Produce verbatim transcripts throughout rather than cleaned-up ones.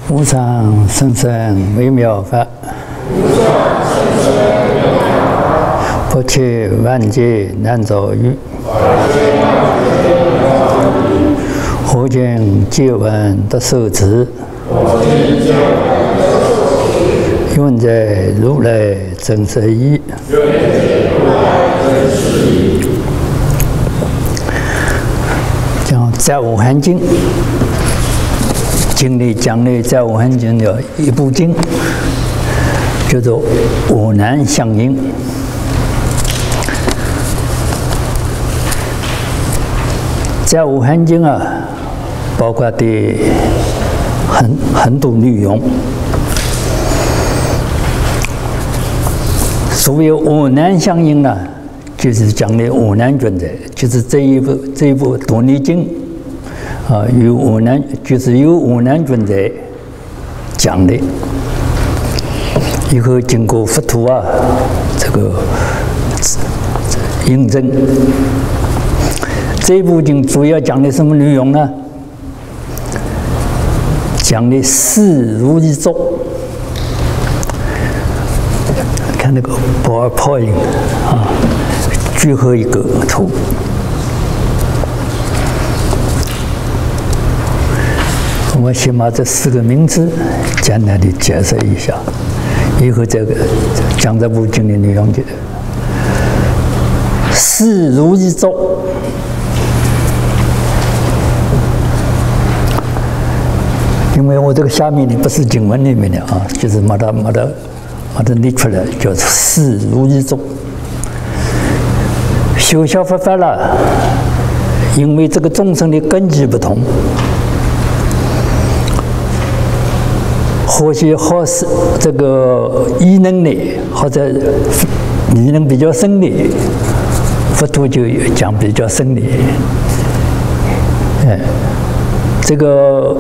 无上甚深微妙法，不弃万劫难遭遇。我今见闻得受持，愿在如来真实义。讲《在无含经》，经里讲的《在无含经》的一部经，叫做《五难相应》。在无含经啊，包括的很很多内容。所谓五难相应呢，就是讲的五难存在，就是这一部这一部多尼经啊，有五难，就是有五难存在讲的。以后经过佛陀啊这个印证。这部经主要讲的什么内容呢？讲的四如意咒。看那个 PowerPoint 啊，最后一个图。我先把这四个名词简单的解释一下，以后这个讲这部经的内容就四如意咒。因为我这个下面的不是经文里面的啊，就是把它把它把它列出来，叫四如意咒。修小佛法了，因为这个众生的根基不同，或许或是这个异能的，或者异能比较深的，佛陀就讲比较深的。哎，这个。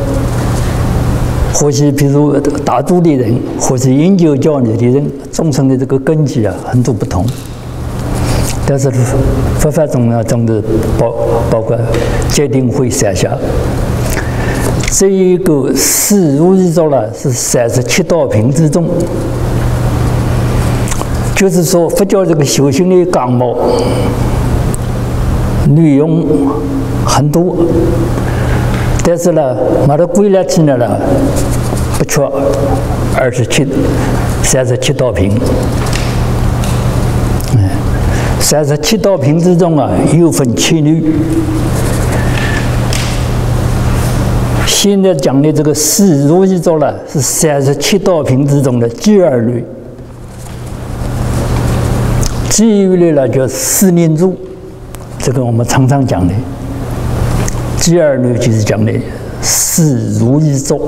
或许，比如大度的人，或是研究教理的人，众生的这个根基啊，很多不同。但是佛法中呢，中的包包括戒定慧三下。这一个四如意咒呢，是三十七道品之中，就是说佛教这个修行的纲目内容很多。但是呢，把它归纳起来了，不缺二十七、三十七道品。嗯，三十七道品之中啊，又分七类。现在讲的这个四如意咒呢，是三十七道品之中的第二类。第一类呢叫四念住，这个我们常常讲的。第二类就是讲的四如意咒。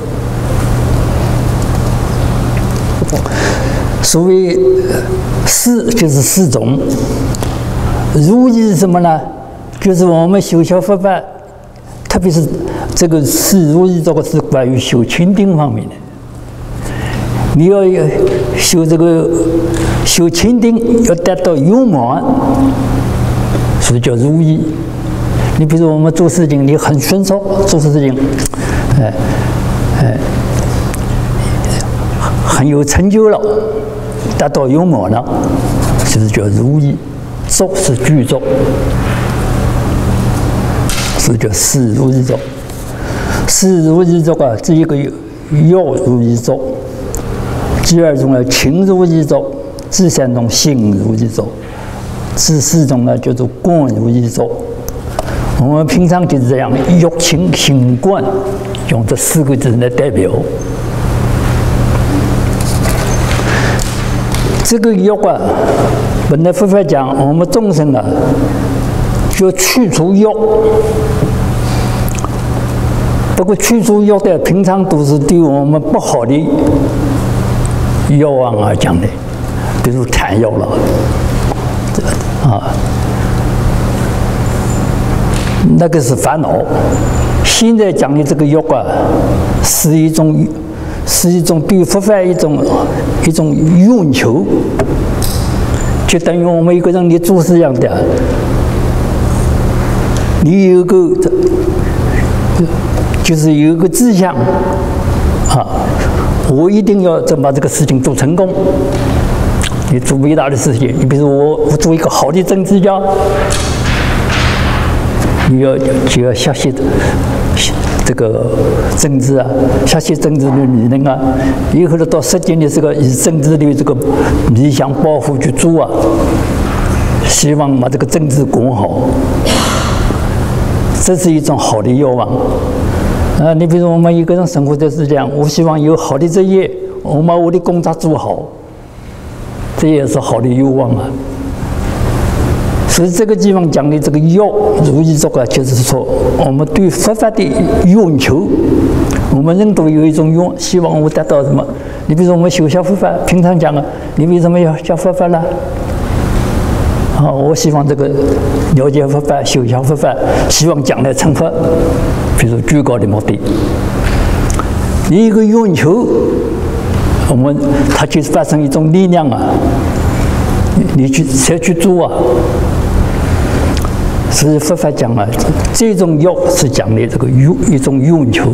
所谓四就是四种，如意是什么呢？就是我们修小佛法，特别是这个四如意这个是关于修清定方面的。你要修这个修清定，要达到圆满，所以叫如意。你比如我们做事情，你很顺手做事情，哎哎，很有成就了，达到圆满了，就是叫如意。咒是具咒，是叫四如意咒。四如意咒啊，这一个药如意咒，第二种呢情如意咒，第三种性如意咒，第四种呢叫做观如意咒。我们平常就是这样，欲情行观，用这四个字来代表。这个欲啊，本来佛法讲，我们众生啊，就去除欲。不过去除欲的，平常都是对我们不好的欲望而讲的，比如贪欲了，啊。那个是烦恼。现在讲的这个欲啊，是一种，是一种对佛法一种一种愿求，就等于我们一个人你做事一样的，你有个就是有一个志向， 我一定要把这个事情做成功。你做伟大的事情，你比如我，我做一个好的政治家，你要就要学习这个政治啊，学习政治的理论啊，以后到实践的这个以政治的这个理想抱负去做啊，希望把这个政治管好，这是一种好的愿望。啊，你比如我们一个人生活就是这样，我希望有好的职业，我把我的工作做好，这也是好的愿望啊。所以这个地方讲的这个要如意足啊，就是说我们对佛法的愿求，我们人都有一种愿，希望我得到什么？你比如说我们修学佛法，平常讲啊，你为什么要学佛法呢？啊，我希望这个了解佛法、修学佛法，希望将来成佛，比如最高的目的。你一个愿求，我们它就发生一种力量啊，你你去才去做啊。所以佛法讲啊，这种要是讲的这个愿一种愿求。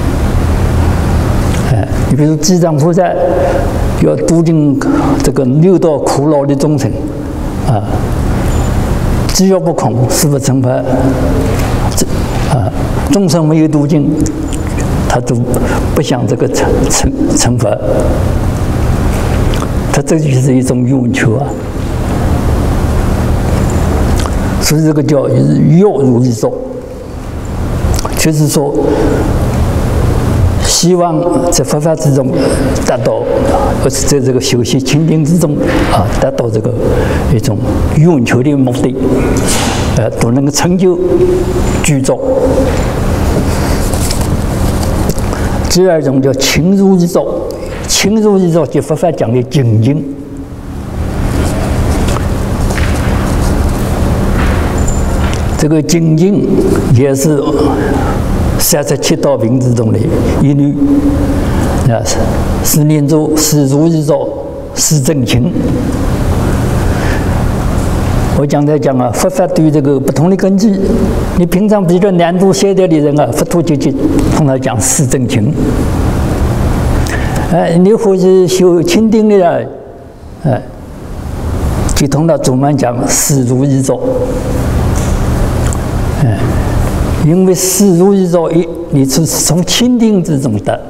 哎，你比如地藏菩萨要度尽这个六道苦恼的众生啊，只要不空，誓不成佛。啊，众生没有度尽，他都不想这个成成成佛。他这就是一种愿求啊。所以这个叫要如意足，就是说，希望在佛法之中达到，而是在这个修习清净之中啊，达到这个一种愿求的目的，呃，都能够成就具足。第二种叫情如意足，情如意足就佛法讲的精进。这个精进也是三十七道品之中的一律啊，是念咒，是如意足，是正勤。我刚才讲啊，佛法对这个不同的根基，你平常比较难度懈怠的人啊，佛陀就就通常讲是正勤。哎，你或是修清定的啊，哎，就通常总门讲是如意足。哎，因为是如意足，一你是从清定之中的，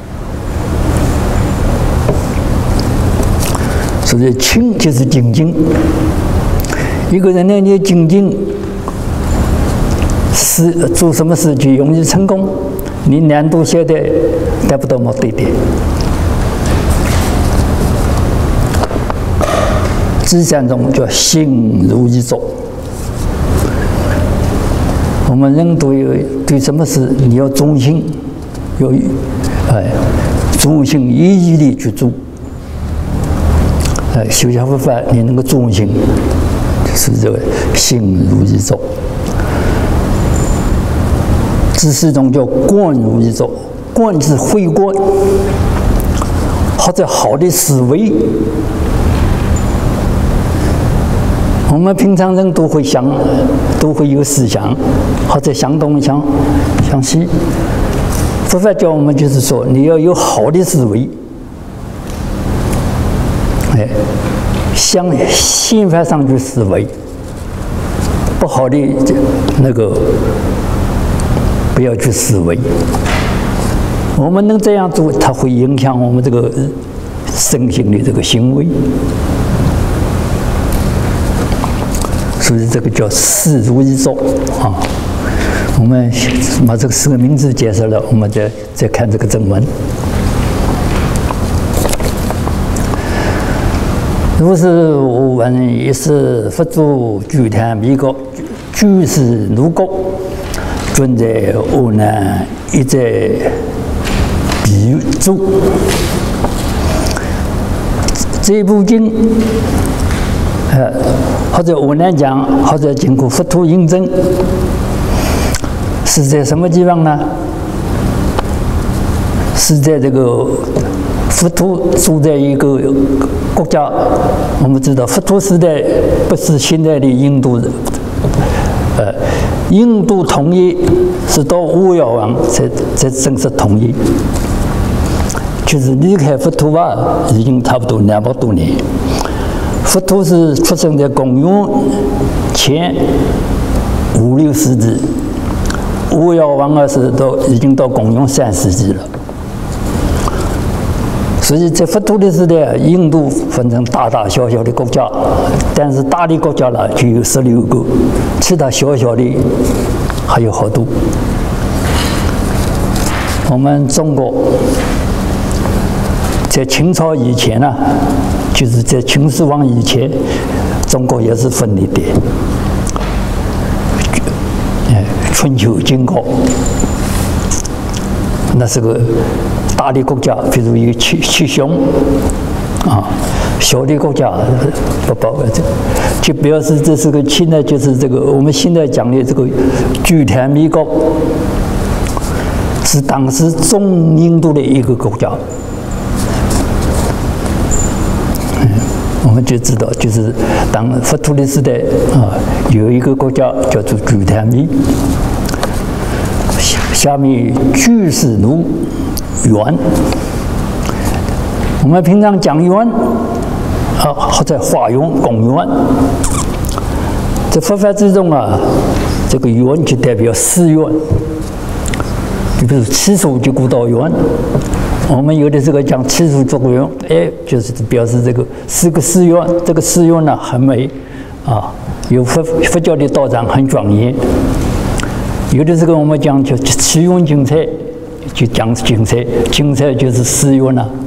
所以清就是精进。一个人呢，你精进，是做什么事就容易成功，你难度懈怠，达不到目的的。第三种叫心如意足。我们人都有对什么事你要忠心，要哎忠心一意的去做。哎，修学佛法你能够忠心，就是这个心如意足。第四种叫观如意足，观是慧观，或者好的思维。我们平常人都会想，都会有思想，或者想东想想西。佛法教我们就是说，你要有好的思维，哎，向心法上去思维，不好的那个不要去思维。我们能这样做，它会影响我们这个身心的这个行为。所以这个叫是如意足啊。我们把这个四个名字介绍了，我们再再看这个正文。如是我闻，一时佛祖具谈弥国，居士如国，尊在阿难，一在比诸。这部经。呃，或者我来讲，或者经过佛陀印证，是在什么地方呢？是在这个佛陀住在一个国家。我们知道，佛陀时代不是现在的印度人，呃，印度统一是到阿育王才才正式统一。 就是离开佛陀啊，已经差不多两百多年。佛陀是出生在公元前五六世纪，悟药王啊是到已经到公元三世纪了。所以在佛陀的时代，印度分成大大小小的国家，但是大的国家呢就有十六个，其他小小的还有好多。我们中国在清朝以前呢，就是在秦始皇以前，中国也是分裂的。哎，春秋晋国，那是个大的国家，比如有七七雄啊，小的国家不包括这，就表示这是个现在就是这个我们现在讲的这个居坦弥国，是当时中印度的一个国家。嗯，我们就知道，就是当佛陀的时代啊，有一个国家叫做居坦弥，下面居士奴园。我们平常讲园啊，或者花园、公园，在佛法之中啊，这个园就代表寺院。就比如七处就古道园，我们有的这个讲七处作园，哎，就是表示这个是个寺院，这个寺院呢很美啊，有佛佛教的道场很庄严。有的这个我们讲叫祈愿精彩，就讲精彩，精彩就是寺院了。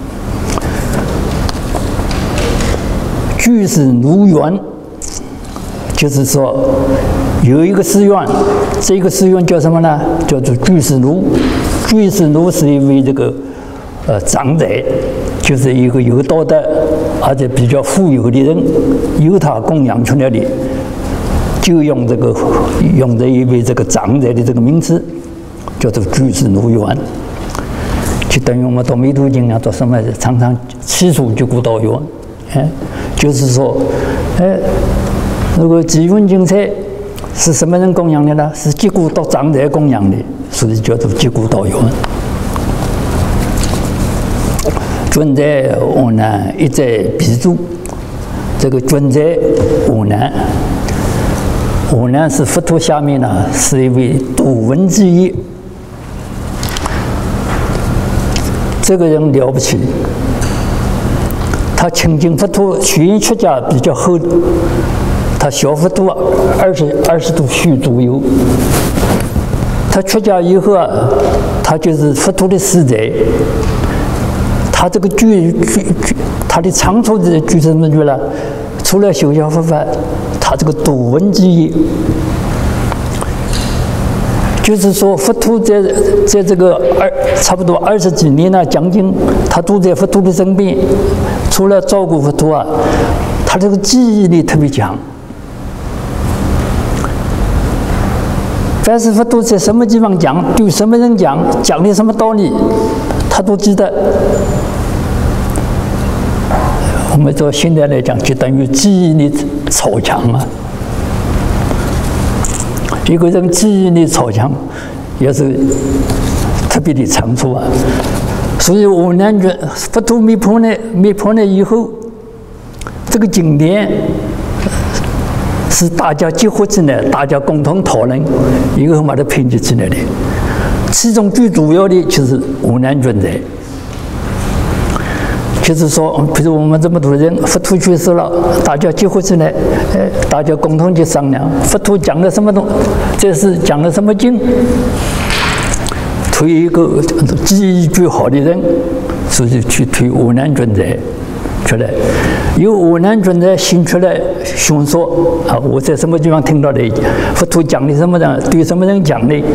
居士奴园，就是说有一个寺院，这个寺院叫什么呢？叫做居士奴。居士奴是一位这个呃长者，就是一个有道德而且比较富有的人，由他供养出来的，就用这个用这一位这个长者的这个名词，叫做居士奴园。就等于我们读弥陀经啊，读什么常常七处就古道园，哎，就是说，哎，如果祈愿精彩是什么人供养的呢？是结果到长者供养的，所以叫做结果道园。尊者阿难一再比诸，这个尊者阿难，阿难是佛陀下面呢是一位多闻之一。这个人了不起，他亲近佛陀，学员出家比较厚，他小佛陀二十二十多岁左右。他出家以后啊，他就是佛陀的师者。他这个具具他的长处是具什么具呢？除了修学佛法，他这个多闻之一。就是说，佛陀在在这个二差不多二十几年呢，将近他都在佛陀的身边，除了照顾佛陀啊，他这个记忆力特别强。凡是佛陀在什么地方讲，对什么人讲，讲的什么道理，他都记得。我们到现在来讲，就等于记忆力超强啊。一个人记忆力超强，也是特别的长处啊。所以阿难觉佛陀灭破呢，灭破呢以后，这个经典是大家结合起来，大家共同讨论，以后把它编辑起来的。其中最主要的就是阿难尊者。就是说，比如我们这么多人，佛陀去世了，大家结合起来，哎，大家共同去商量，佛陀讲了什么东，这是讲了什么经，推一个记忆最好的人，所以去推阿难尊者出来，由阿难尊者先出来宣说啊，我在什么地方听到的，佛陀讲的什么人，对什么人讲的，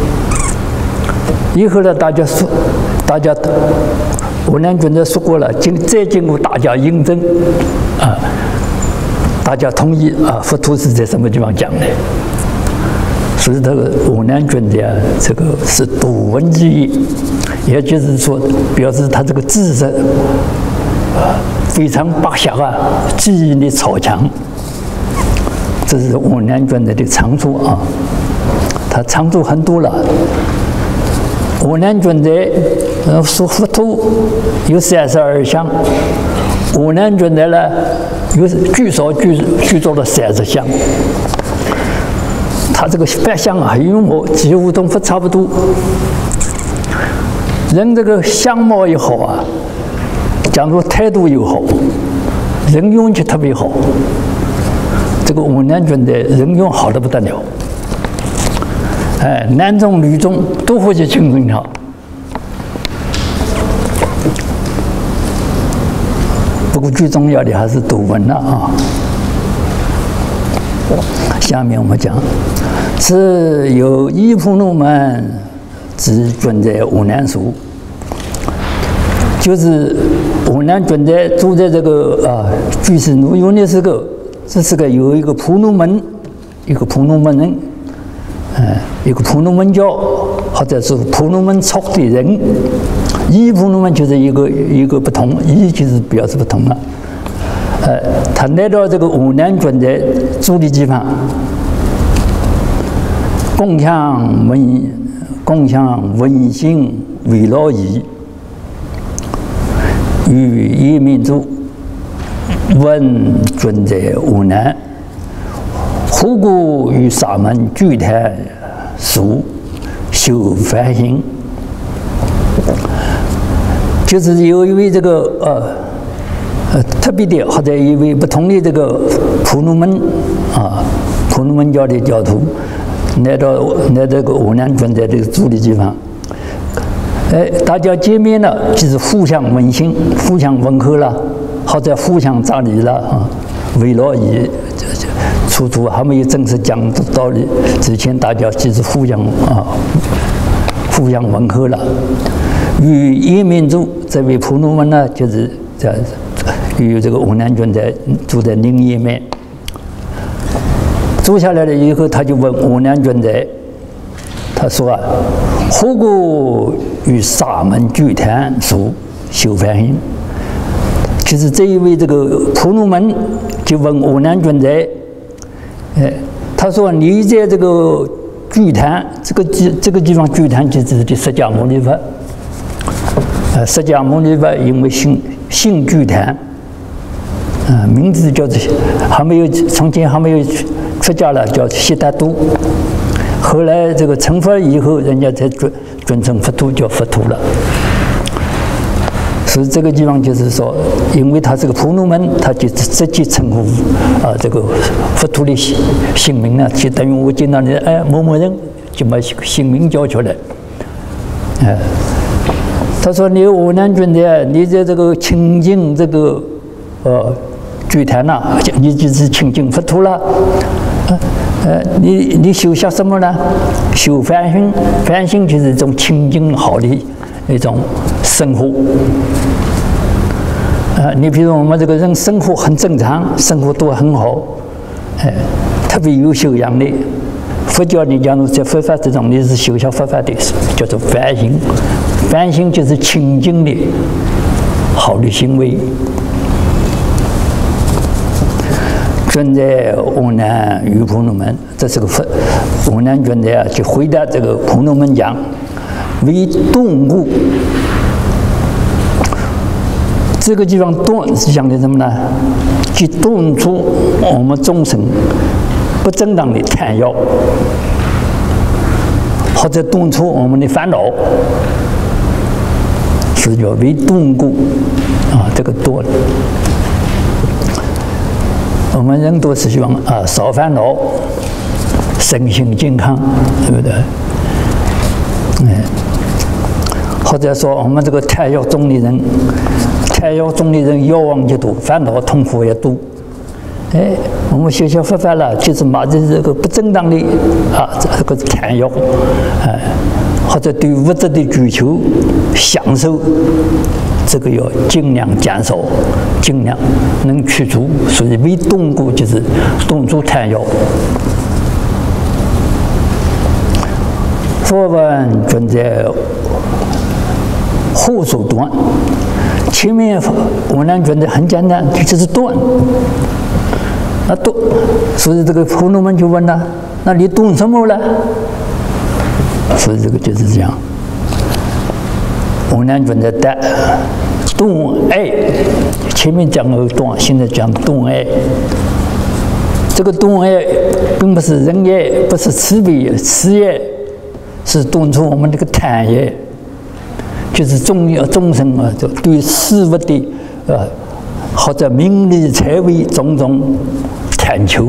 以后呢，大家说，大家。阿难尊者说过了，经再经过大家印证，啊，大家同意啊，佛陀是在什么地方讲的？所以这个阿难尊者这个是多闻之一，也就是说，表示他这个知识啊非常拔下啊，记忆力超强。这是阿难尊者的长处啊，他长处很多了。 无量尊者，呃，说佛陀有三十二相，无量尊者呢，有据说具具足了三十相。他这个八相啊，与我几乎同佛差不多。人这个相貌也好啊，假如态度又好，人运气特别好。这个无量尊者人运好得不得了。哎，男中女中都会去亲近他。不过最重要的还是读文了啊。下面我们讲，是有依婆罗门之尊者无量寿，就是无量尊者住在这个啊居士如云的时候，这是个有一个婆罗门，一个婆罗门人。呃，一个婆罗门教，或者是婆罗门出的人，依婆罗门就是一个一个不同，依就是表示不同了。呃，他来到这个无量尊者住的地方，共享文共享文心为乐仪，与一民族问尊者无难。何故与沙门具谈俗修梵行？就是有一位这个呃呃特别的，或者一位不同的这个婆罗门啊，婆罗门教的教徒，来到来这个无量尊者这个住的地方，哎，大家见面了，就是互相问心，互相问候了，或者互相扎礼了啊，为乐仪。处处还没有正式讲道理之前，大家就是互相啊，互相问候了。与一民族这位婆罗门呢，就是在与这个无量尊者住在另一面。坐下来了以后，他就问无量尊者，他说啊，何故与沙门具谈俗修梵行？就是这一位这个婆罗门就问无量尊者。哎，他说：“你在这个具坛，这个地这个地方具坛就是的释迦牟尼佛。呃，释迦牟尼佛因为姓姓具坛，啊、呃，名字叫做还没有从前还没有出家了，叫悉达多。后来这个成佛以后，人家才尊尊称佛陀叫佛陀了。所以这个地方就是说，因为他是个婆罗门，他就直接称呼啊这个佛陀的姓姓名呢，就等于我见到你哎某某人，就把姓名叫出来。哎，他说你无量尊者，你在这个亲近这个呃具坛呐，你就是亲近佛陀了。呃呃，你你修下什么呢？修梵行，梵行就是一种清净好的一种生活。呃，你比如我们这个人生活很正常，生活都很好，哎，特别有修养的。佛教你假如在佛法之中，你是修下佛法的，叫做梵行。梵行就是清净的好的行为。尊者无量于婆罗门，这是个佛无量尊者啊，就回答这个婆罗门讲：为动物。这个地方断是讲的什么呢？去断除我们众生不正当的贪要，或者断除我们的烦恼，是叫为动故啊。这个断，我们人都是希望啊少烦恼，身心健康，对不对？哎，或者说我们这个贪要重的人。贪要重的人，欲望就多，烦恼痛苦也多。哎，我们学校佛法了，就是把这这个不正当的啊，这个贪要，哎，或者对物质的追求、享受，这个要尽量减少，尽量能去除。所以为动故就是动除贪要。佛问尊者，何所断？前面无量尊者很简单，就是断。那断，所以这个婆罗门就问了：那你断什么了？所以这个就是这样。 湖南准的的动爱，前面讲了动，现在讲动爱。这个动爱并不是仁爱，不是慈悲慈爱，是动出我们这个贪爱，就是众众生啊，就对事物的呃或者名利财位种种贪求。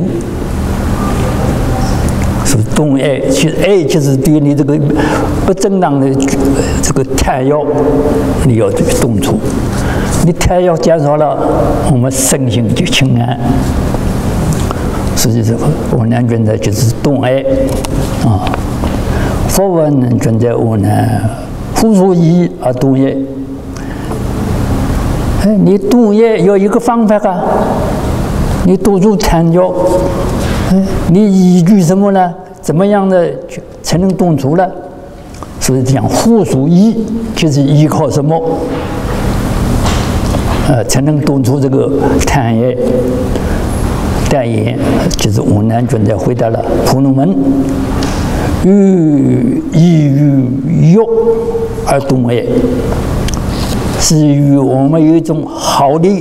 是动爱，其实爱就是对你这个不正当的这个贪要，你要动除。你贪要减少了，我们身心就清安。所以这个我南觉得就是动爱啊，佛文觉得我南付出义而动爱。哎，你动爱有一个方法啊，你躲住贪要。你依据什么呢？怎么样的才能动除呢？所以讲护属依，就是依靠什么？呃，才能动除这个贪爱。但也就是我南准在回答了婆罗门，欲依于欲而动爱，是与我们有一种好的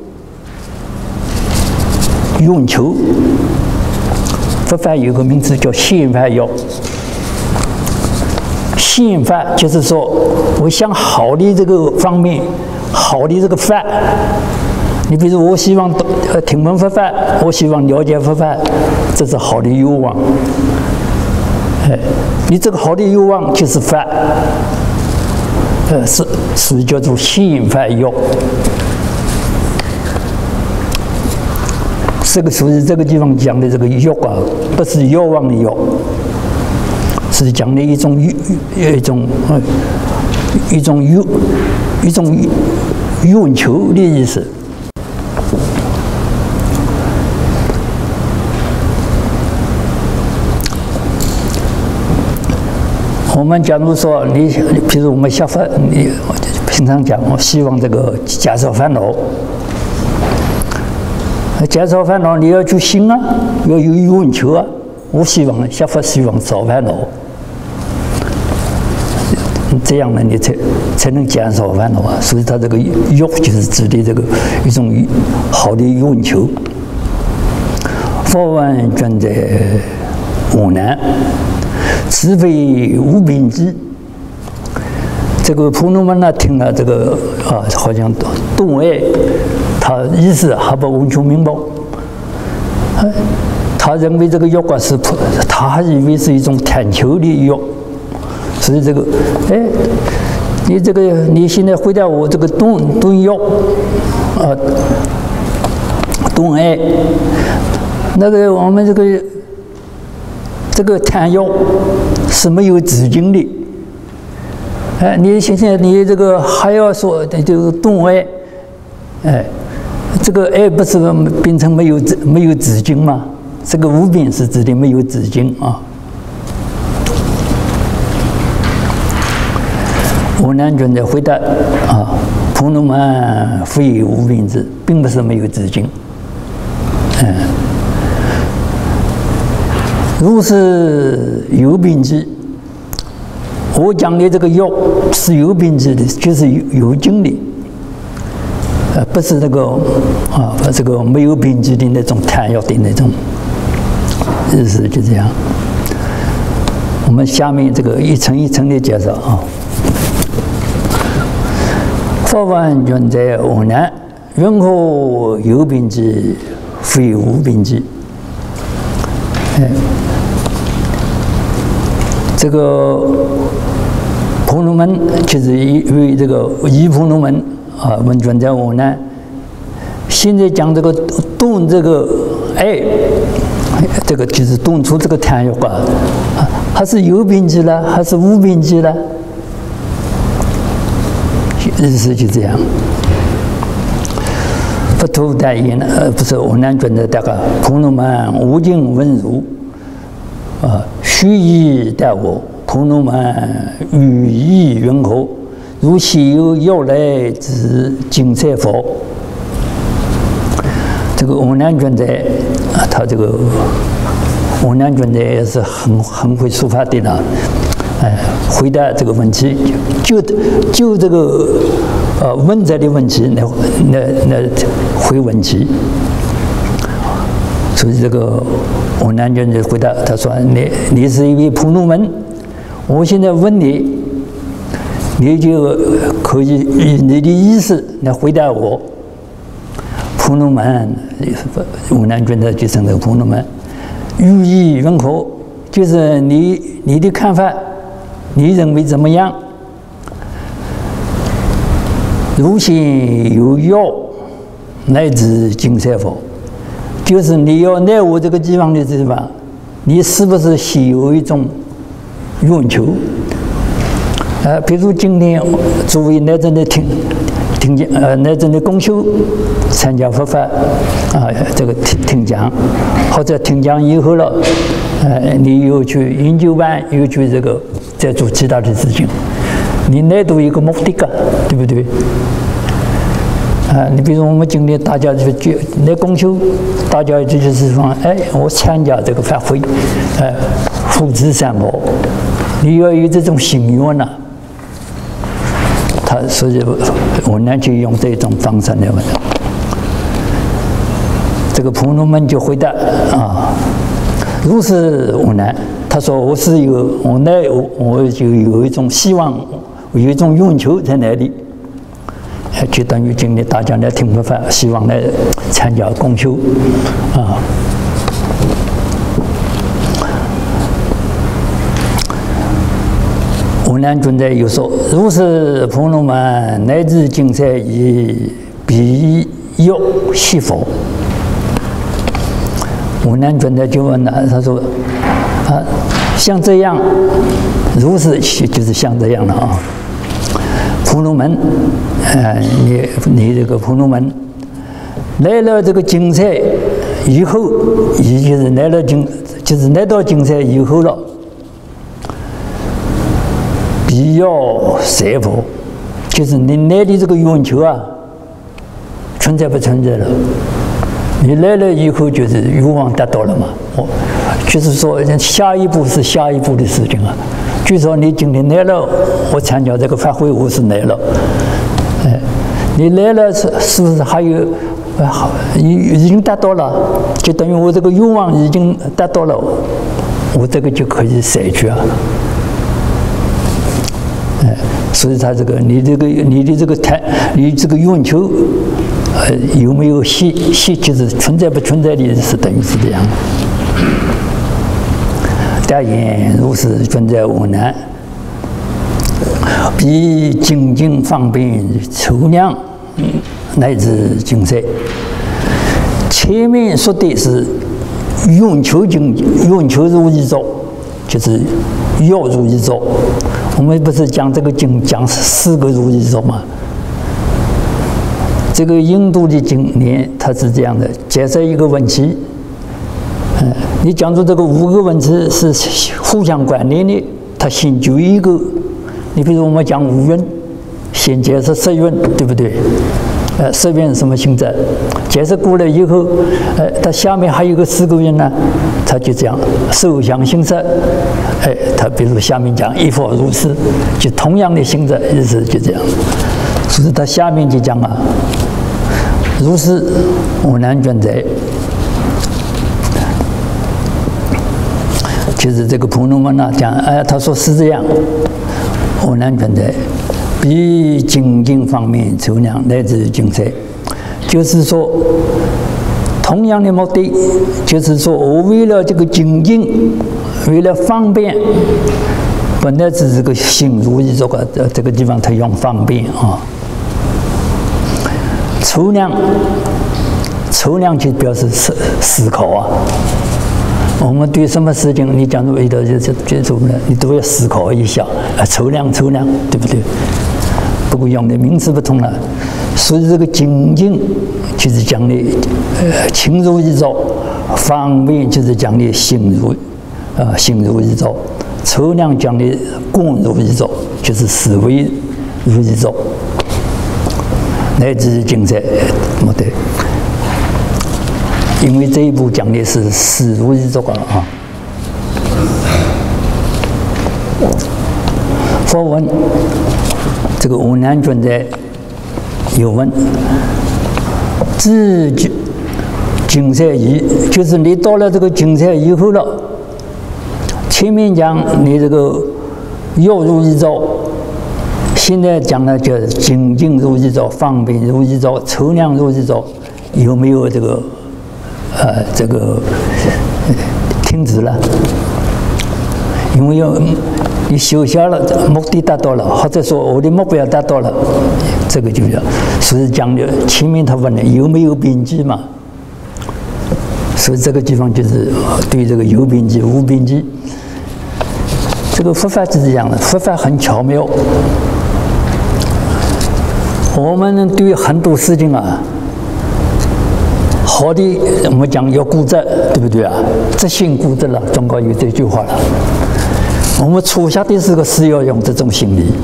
用求。佛法有个名字叫宪法要，宪法就是说，我想好的这个方面，好的这个法。你比如我希望呃听闻佛法，我希望了解佛法，这是好的欲望。哎，你这个好的欲望就是法，呃是是叫做宪法要。这个属于这个地方讲的这个欲啊，不是欲望的欲，是讲的一种欲，一种呃一种欲，一种欲求的意思。我们假如说你，比如我们学佛，你平常讲，我希望这个减少烦恼。减少烦恼，你要去行啊，要有欲求啊。我希望学佛，希望少烦恼，这样呢，你才才能减少烦恼啊。所以，他这个欲就是指的这个一种好的欲求。佛问转在我难，慈悲无边际。这个婆罗门呢，听了这个啊，好像动爱。他意思还不完全明白，他认为这个欲啊是，他还以为是一种贪求的欲，所以这个，哎，你这个你现在回答我这个动动欲，啊，动爱，那个我们这个这个贪欲是没有止境的，哎，你现在你这个还要说这个动爱，哎。这个爱不是变成没有止没有止境吗？这个无边是指的没有止境啊。我南准的回答啊，婆罗门非无边智，并不是没有止境。嗯，如是有边智，我讲的这个欲是有边智的，就是有有经的。呃，不是那个啊，这个没有边际的那种贪要的那种意思，就这样。我们下面这个一层一层的介绍啊。佛问原在我难，任何有边际，非无边际。哎，这个婆罗门就是因为这个依婆罗门。啊，问转在我呢，现在讲这个动这个爱，这个就是动出这个贪欲啊，还是有边际了，还是无边际了？意思就这样。佛陀代言呢，呃，不是我南转的这个婆罗门无尽问如，啊，须臾待我，婆罗门语意云何？如昔有要来之金财佛，这个我南尊者啊，他这个我南尊者也是很很会说法的了。 哎，回答这个问题，就就这个呃问责的问题来来来回问题。所以这个我南军就回答他说：“你你是一位婆罗门，我现在问你，你就可以以你的意思来回答我。婆罗门，我南军的就称这个婆罗门，寓意如何？就是你你的看法。”你认为怎么样？如心有要，乃至金色佛，就是你要来我这个地方的地方，你是不是心有一种愿求？呃，比如今天作为来这里听听讲，呃，来这里共修、参加佛法啊，这个听听讲，或者听讲以后了，呃，你又去研究班，又去这个。在做其他的事情，你来都有一个目的个，对不对？啊，你比如我们今天大家就就来共修，大家就是说，哎，我参加这个法会，哎，护持三宝，你要有这种心愿呐。他所以，我呢就用这种方式来问。这个婆罗门就回答啊，如是无难。他说：“我是有我那我我就有一种希望，有一种愿求在那里，就等于今天大家来听佛法，希望来参加共修啊。”无难尊者又说：“如是婆罗门，乃至今世以彼有悉佛。”无难尊者就问了，他说：“啊，像这样，如是就是像这样的啊。婆罗门，呃，你你这个婆罗门来了这个金色以后，也就是来了金，就是来到金色以后了，必要舍佛，就是你来的这个愿求啊，存在不存在了？你来了以后，就是愿望达到了嘛？我。就是说，下一步是下一步的事情啊。据说你今天来了，我参加这个法会，我是来了。哎，你来了是是不是还有，好已已经达到了，就等于我这个愿望已经达到了，我这个就可以舍去啊。哎，所以他这个你这个你的这个谈，你这个愿求，呃，有没有细细就是存在不存在的，是等于是这样。答言如是尊者无难，彼精进方便筹量乃至精舍。前面说的是愿求精愿求如意座，就是要如意座。我们不是讲这个经讲四个如意座吗？这个印度的经典它是这样的，解释一个问题。嗯，你讲出这个五个问题是互相关联的，它先就一个。你比如我们讲五蕴，先解释色蕴，对不对？呃，色蕴什么性质？解释过了以后，呃，它下面还有个四个蕴呢，它就这样受想行识。哎，它比如下面讲一佛如是，就同样的性质意思就这样。所以它下面就讲啊，如是无难尊者。就是这个婆罗门啊，讲，哎，他说是这样，无难尊者，彼精进方面筹量乃至精舍，就是说，同样的目的，就是说我为了这个精进，为了方便，本来是这个心如意这个这个地方，他用方便啊，筹量，筹量就表示思思考啊。我们对什么事情，你假如遇到就就就什么呢？你都要思考一下，啊，筹量筹量，对不对？不过用的名词不同了，所以这个精进就是讲的呃情如意座，方便就是讲的心如啊、呃、心如意座，筹量讲的观如意座，就是思维如意座，乃至精舍，没得。因为这一部讲的是思如意座啊。 佛问这个无难尊者有问：自净色仪，就是你到了这个净色以后了，前面讲你这个药如意照，现在讲的叫精进如意照、方便如意照、抽量如意照，有没有这个呃这个停止了？因为有你修下了，目的达到了，或者说我的目标达到了，这个就叫所以讲的前面他问的有没有边际嘛？所以这个地方就是对这个有边际、无边际，这个佛法就是这样的，佛法很巧妙。我们对很多事情啊，好的我们讲要固执，对不对啊？执行固执了，中国有这句话了。我们初下的时候是要用这种心理，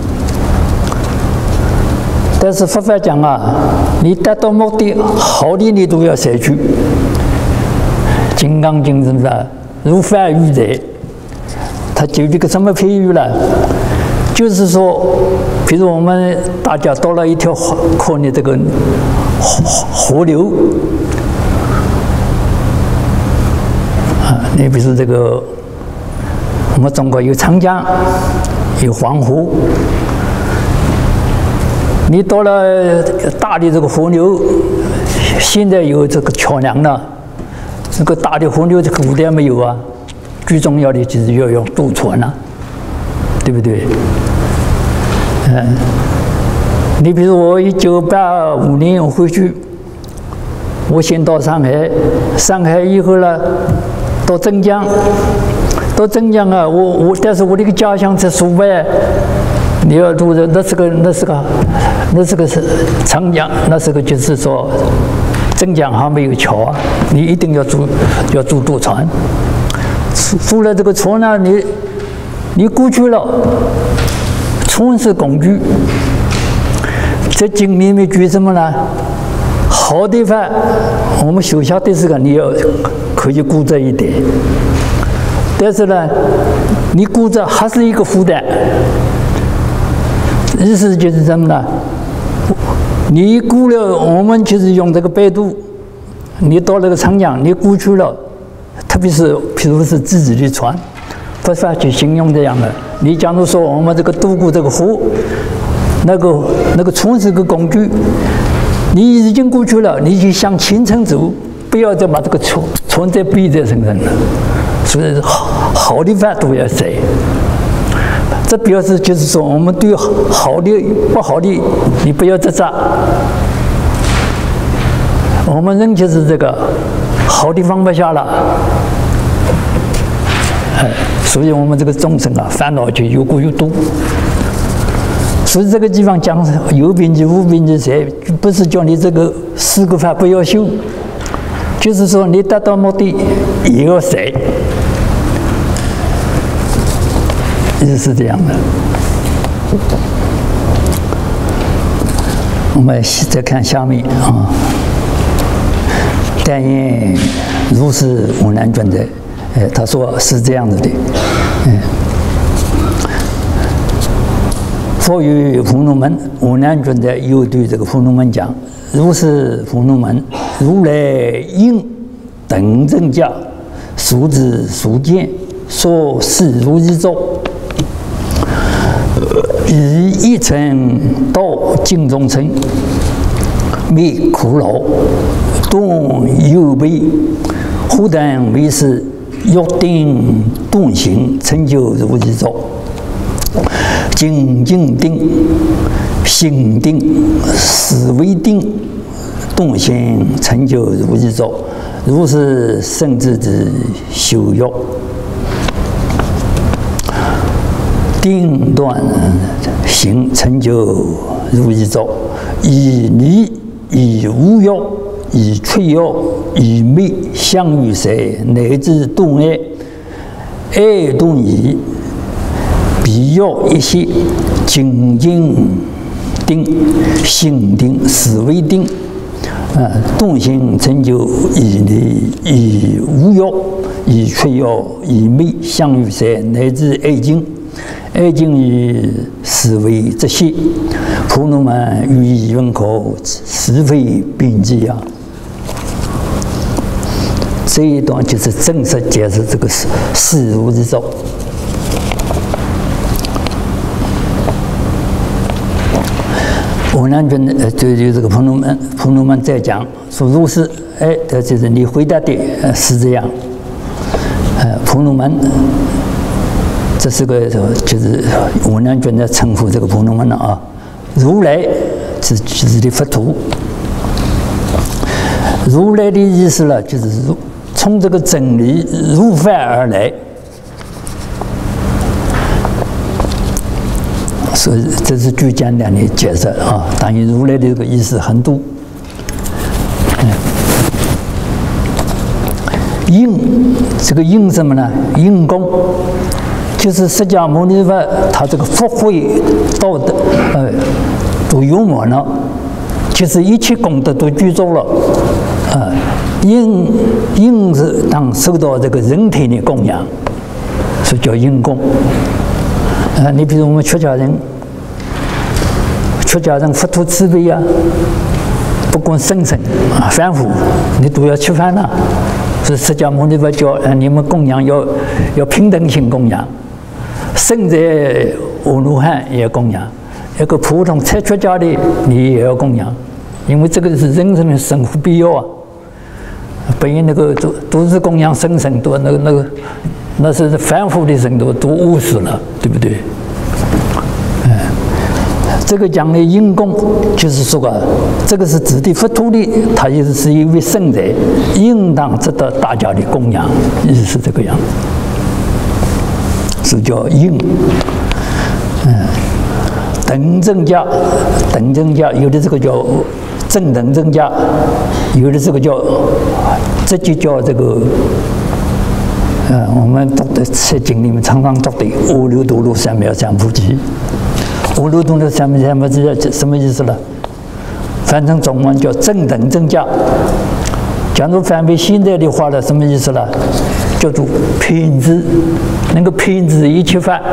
但是佛法讲啊，你达到目的，好的你都要舍去。《金刚经》是不是？如法喻者，他举这个什么譬喻了？就是说，比如我们大家到了一条河的这个河河流啊，你比如这个。我们中国有长江，有黄河。你到了大的这个河流，现在有这个桥梁了。这个大的河流，这个古代没有啊。最重要的就是要用渡船了，对不对？嗯，你比如我一九八五年我回去，我先到上海，上海以后呢，到镇江。到镇江啊，我我但是我这个家乡在苏北，你要渡的那是个那是个那是个是长江，那是个就是说镇江还没有桥啊，你一定要租要租渡船。租了这个船呢，你你过去了，船是工具。在经里面举什么呢？好地方，我们修下的时候你要可以固执一点。但是呢，你固执还是一个负担。意思就是什么呢？你估了，我们就是用这个百度，你到那个长江，你过去了，特别是譬如是自己的船，佛法就形容这样的。你假如说我们这个渡过这个河，那个那个船是个工具，你已经过去了，你就向前程走，不要再把这个船船再背在身上了。所以好好的饭都要舍，这表示就是说，我们对好的、不好的，你不要执着。我们人就是这个好的放不下了，哎，所以我们这个众生啊，烦恼就越过越多。所以这个地方讲有边际、无边际舍，不是叫你这个四个法不要修，就是说你达到目的也要舍。意思是这样的。我们再看下面啊，但愿如是无难尊者，哎，他说是这样子的，嗯，佛与婆罗门，无难尊者又对这个婆罗门讲：如是婆罗门，如来应等正教，所知所见，所示如意照。以一尘道尽众生，灭苦恼，断忧悲，何等为是欲定断行，成就如意照。精进定、心定、思维定，断行成就如意照。如是圣智之修药。定断行成就如意照，以离以无药，以脆药，以灭相与色，乃至断爱，爱断疑，必要一些精进定、心定、思维定，啊，断行成就以离以无药，以脆药，以灭相与色，乃至爱经。 爱敬以思维之息，婆罗门于以云口，是非并济啊。这一段就是正式解释这个事事如之咒。我呢，就呃，就就这个婆罗门，婆罗门在讲说，如是，哎，这就是你回答的，呃，是这样。呃，婆罗门，这是个就是我呢，就在称呼这个婆罗门了啊。如来是就是的佛陀，如来的意思呢，就是如从这个真理如法而来。所以这是最简单的解释啊，当然如来的这个意思很多。嗯，应这个应什么呢？应供，就是释迦牟尼佛他这个福慧道德，呃，都圆满了，就是一切功德都具足了，呃，应应是当受到这个人体的供养，所以叫应供。啊，你比如我们出家人，出家人佛陀慈悲啊，不管生辰啊凡夫，你都要吃饭呐。所以释迦牟尼佛教，呃，你们供养要要平等性供养，生在阿罗汉也供养，一个普通才出家的你也要供养，因为这个是人生的生活必要啊。本来那个都都是供养生辰，都那个那个。那是凡夫的人都都误死了，对不对？嗯，这个讲的应供，就是说啊，这个是指的佛陀的，他也是一位圣人，应当值得大家的供养，意思是这个样子，是叫应。嗯，等正价，等正价，有的这个叫正等正价，有的这个叫这就叫这个。呃，我们读的在经里面常常读的“阿耨多罗三藐三菩提”，“阿耨多罗三藐三菩提”什么意思呢？翻成中文叫正等正价。假如翻为现在的话呢，什么意思呢？叫做品质，能够品质一切法。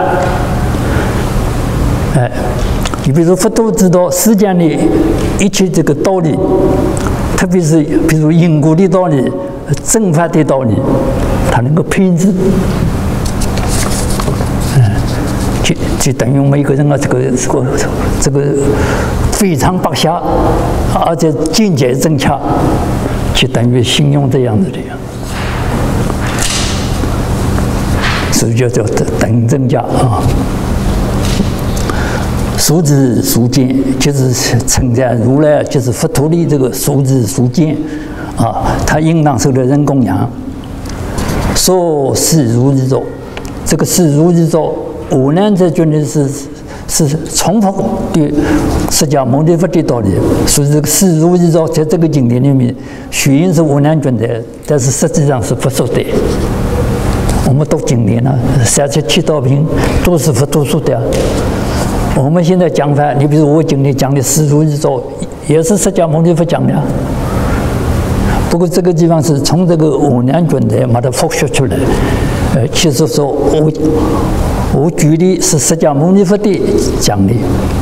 哎，你比如说佛陀知道世间的一切这个道理，特别是比如因果的道理、正法的道理。他能够品质，嗯，就就等于每个人啊，这个这个这个非常不暇，而且境界正洽，就等于形容这样子的呀。所以就叫等正价啊。数知数见，就是称赞如来，就是佛陀的这个数知数见啊，他应当受到人供养。说是如日咒，这个是如日咒，我呢这觉得是是重复的释迦牟尼佛的道理。所以这个是如日咒在这个经典里面，虽然是我呢觉得，但是实际上是不说的。我们读经典呢，三十七道品都是佛陀说的。我们现在讲法，你比如我今天讲的是如日咒，也是释迦牟尼佛讲的。不过这个地方是从这个阿难尊者把它复述出来，呃，其实说我我举例是释迦牟尼佛的讲的，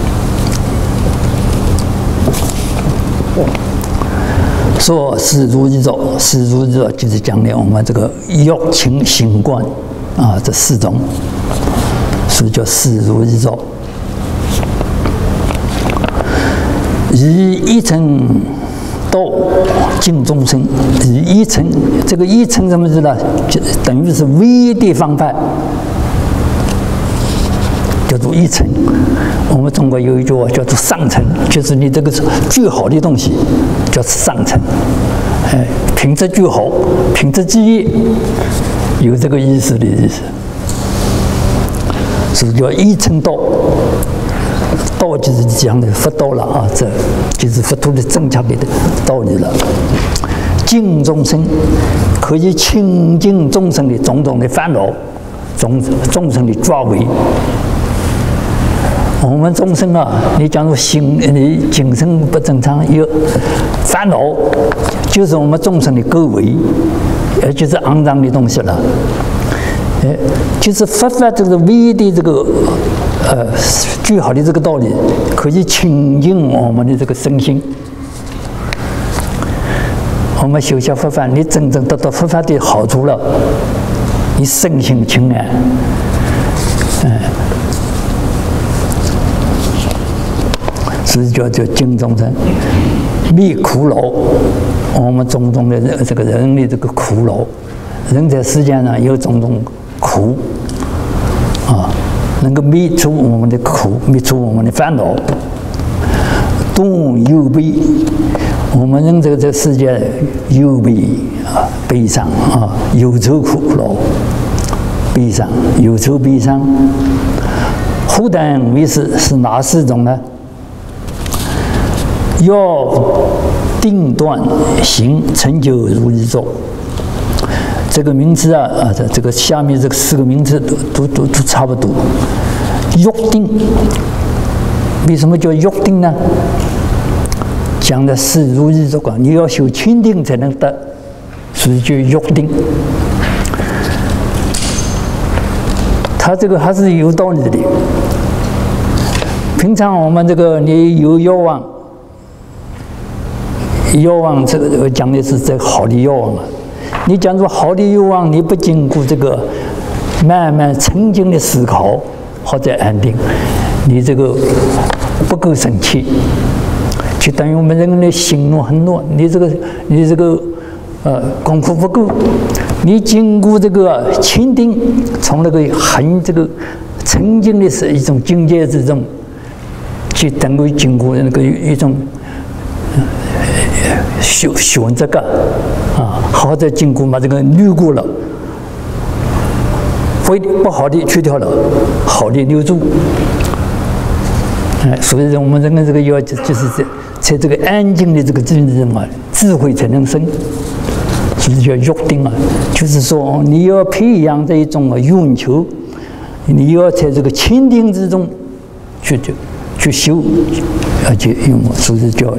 说是如日咒，是如日咒就是讲的我们这个欲情行观啊这四种，所以叫是如日咒，以一层。道尽众生，以一乘，这个一乘什么意思呢？就等于是唯一的方法，叫做一乘。我们中国有一句话叫做上乘，就是你这个最好的东西叫上乘，哎，品质最好，品质第一，有这个意思的意思，所以叫一乘道。道就是讲的佛道了啊，这就是佛陀的正确的道理了。净众生可以清净众生的种种的烦恼，众众生的抓围。我们众生啊，你假如心你精神不正常，有烦恼，就是我们众生的垢围，也就是肮脏的东西了。 哎，就是佛法这个唯一的这个呃最好的这个道理，可以清净我们的这个身心。我们修习佛法，你真正得到佛法的好处了，你身心清安，嗯，所以叫叫净众生灭苦恼。我们种种的这个人的这个苦恼，人在世界上有种种苦啊，能够灭除我们的苦，灭除我们的烦恼，动忧悲。我们人这个这个世界忧悲啊，悲伤啊，忧愁苦恼，悲伤、忧愁、悲伤。后等为是是哪四种呢？要定断行，成就如意座。这个名字啊啊，这个下面这个四个名字都都都都差不多。欲定，为什么叫欲定呢？讲的是如意座观，你要修清定才能得，所以叫欲定。他这个还是有道理的。平常我们这个你有欲望，欲望这个讲的是这个好的欲望啊。你讲说好的欲望，你不经过这个慢慢沉静的思考或者安定，你这个不够生气。就等于我们人的心怒很弱，你这个你这个呃功夫不够，你经过这个清定，从那个很这个沉静的是一种境界之中，去能够经过那个一种选选这个啊，或者经过把这个滤过了，非不好的去掉了，好的留住。哎，所以我们人的这个要就是在在这个安静的这个境界中啊，智慧才能生。所以叫欲定啊，就是说你要培养这一种啊愿求，你要在这个清定之中去去去修，而且用，所以叫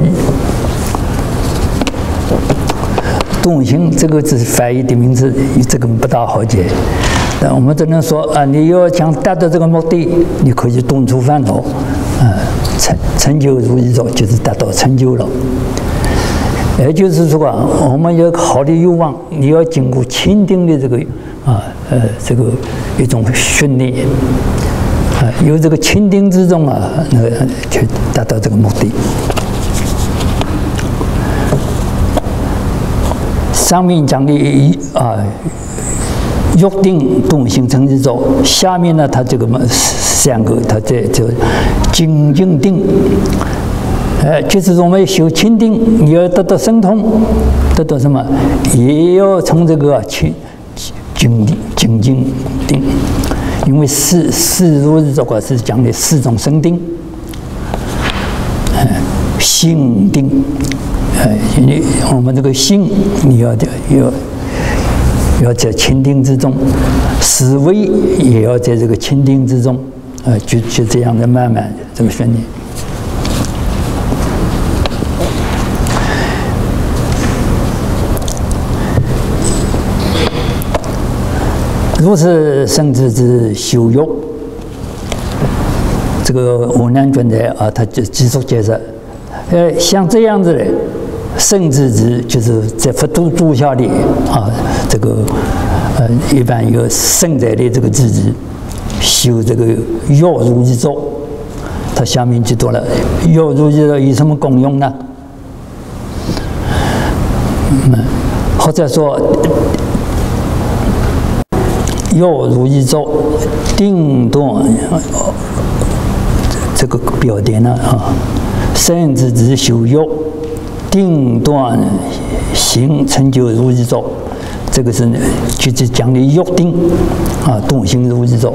动心。这个只是翻译的名字，这个不大好解。但我们只能说啊，你要想达到这个目的，你可以动除烦恼。啊，成成就如意座就是达到成就了。也就是说啊，我们有好的欲望，你要经过清定的这个啊呃这个一种训练啊，有这个清定之中啊，那个去达到这个目的。上面讲的啊，欲定动心成就座，下面呢，它这个三个，它这这精进定，呃，就是我们修清定，你要得到神通，得到什么，也要从这个清精定精进定，因为四四如意座观是讲的四种神定，呃，心定，呃，你我们这个心，你要要。要在清定之中，思维也要在这个清定之中，啊、呃，就就这样的慢慢这个训练。如是圣智之修欲，这个无量尊者啊，他就继续解释，呃，像这样子的。圣智之就是在佛度度下的啊，这个呃，一般有圣者的这个智智，修这个欲如意座，它下面就多了。欲如意座有什么功用呢？嗯，或者说欲如意座定断这个表点呢啊，圣智之修欲。定断行成就如意座，这个是就是讲的欲定啊，动心如意座。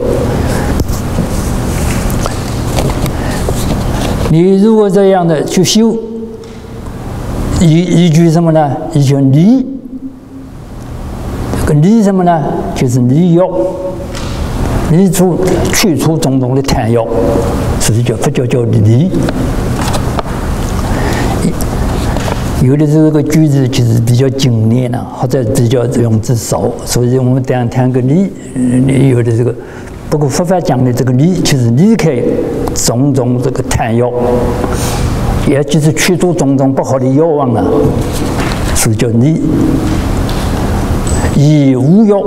你如果这样的去修，依依据什么呢？依据离，这个离什么呢？就是离欲，离除去除种种的贪欲，所以叫佛教叫离。 有的这个句子就是比较精炼了，或者比较用字少，所以我们这样谈个离，有的这个。不过佛法讲的这个离，就是离开种种这个贪药，也就是去除种种不好的药望啊，所以叫离。以无药，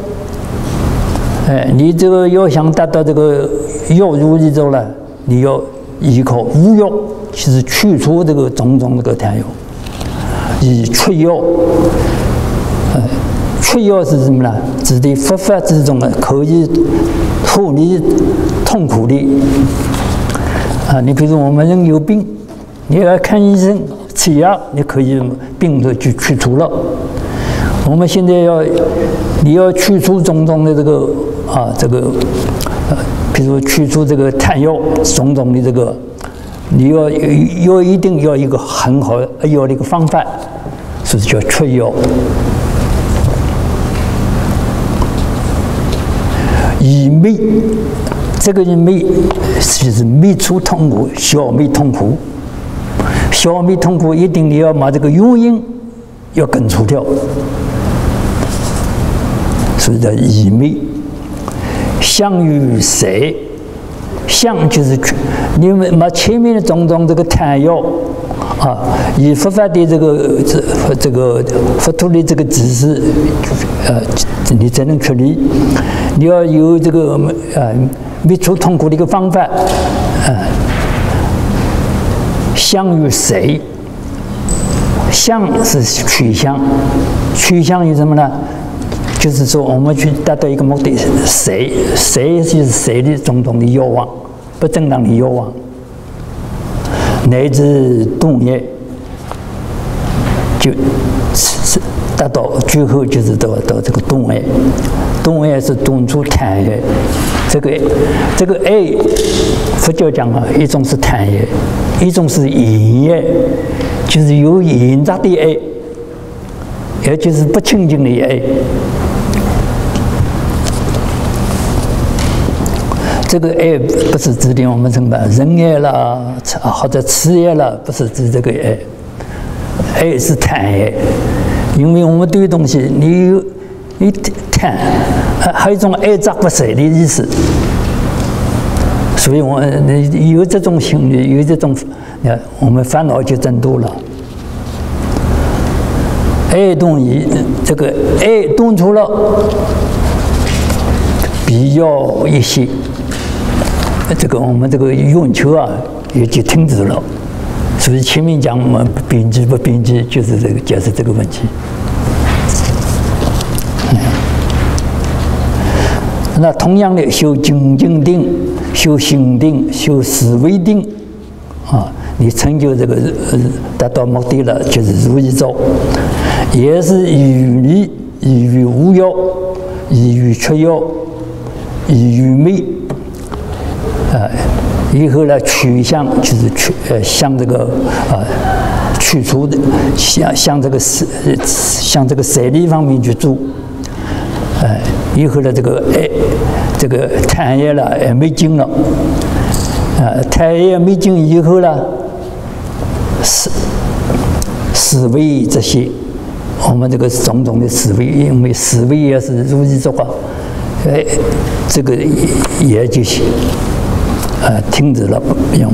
哎，你这个要想达到这个药如意咒了，你要依靠无药，就是去除这个种种这个贪药。以出药，哎，出药是什么呢？指的佛法之中呢，可以脱离痛苦的啊！你比如我们人有病，你要看医生吃药，你可以病就去去除了。我们现在要你要去除种种的这个啊这个，呃，比如去除这个贪药，种种的这个，你要要一定要一个很好要的一个方法，所以叫出药。以灭，这个人灭就是灭除痛苦，消灭痛苦。消灭痛苦，一定你要把这个原因要根除掉，所以叫以灭。相与谁？相就是你们把前面的种种这个贪药啊，以佛法的这个这这个佛陀的这个指示，呃，你才能处理。你要有这个呃灭除痛苦的一个方法，呃，相与谁？相是取向，取向于什么呢？就是说我们去达到一个目的，谁谁就是谁的种种的欲望，不正当的欲望，乃至动业，就是达到最后就是到到这个动业。动业是动出贪业，这个这个爱，佛教讲啊，一种是贪业，一种是淫业，就是有淫杂的爱，也就是不清净的爱。这个爱不是指的我们什么人爱啦，或者痴爱啦，不是指这个爱，爱是贪爱，因为我们对东西你有你贪，还有一种爱杂不舍的意思，所以我你有这种心理，有这种，我们烦恼就增多了。爱动于这个爱动出了，必要一些。这个我们这个愿求啊，也就停止了。所以前面讲我们边际不边际，就是这个解释这个问题。嗯、那同样的，修精进定、修心定、修思维定，啊，你成就这个呃达到目的了，就是如意咒，也是于理、于无药、于出药、于昧。呃，以后呢，取向就是去呃向这个啊、呃、去除的，向向这个舍向这个舍利方面去做。呃，以后呢，这个哎这个贪业了也没尽了，啊、呃，贪业没尽以后呢，思思维这些，我们这个种种的思维，因为思维也是如意咒啊，哎，这个也就行。呃，停止了不用。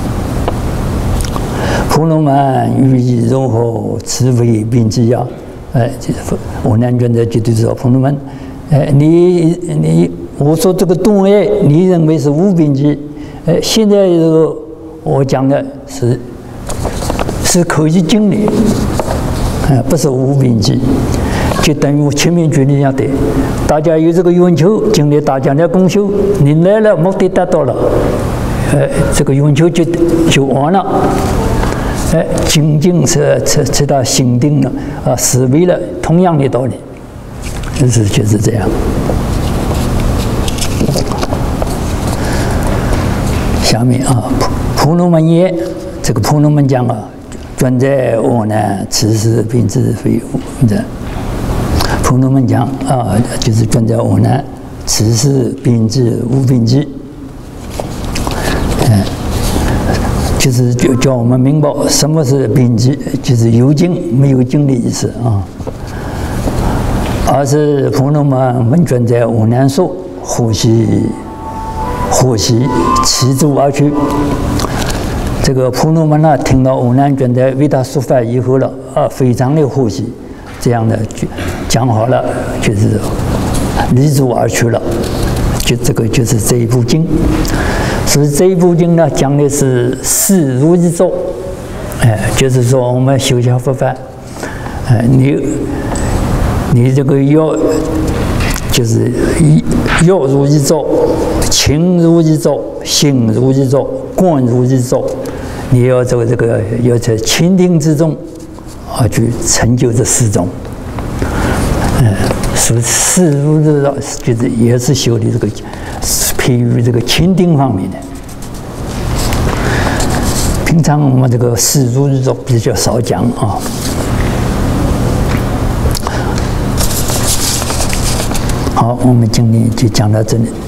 婆罗门予以柔和慈悲并济呀，哎，我南尊者就对说婆罗门，哎，你你我说这个动爱，你认为是无边际，哎，现在这个我讲的是是可以经的，哎，不是无边际。就等于我前面举例一样的，大家有这个愿求，经历大家的共修，你来了，目的达到了，呃，这个愿求就就完了，哎，精进是是是到心定了，啊，思维了，同样的道理，就是就是这样。下面啊，婆罗门言，这个婆罗门讲啊，专在我难，此事并自非无的。婆罗门讲啊，就是专在我难，此事并自无边际。嗯，就就是就叫我们明白什么是屏气，就是有静没有静的意思啊。二是婆罗门问准在无难说，呼吸呼吸起足而去。这个婆罗门呢，听到无难准在为他说法以后了，啊，非常的欢喜，这样的就讲好了，就是离足而去了。就这个就是这一部经。所以这一部经呢，讲的是四如意咒，哎，就是说我们修学佛法，哎，你你这个要就是要如意咒、勤如意咒、行如意咒、观如意咒，你要这个这个要在倾听之中啊去成就这四种。嗯，所以四如意咒就是也是修的这个。偏于这个倾听方面的，平常我们这个四如意咒比较少讲啊。好，我们今天就讲到这里。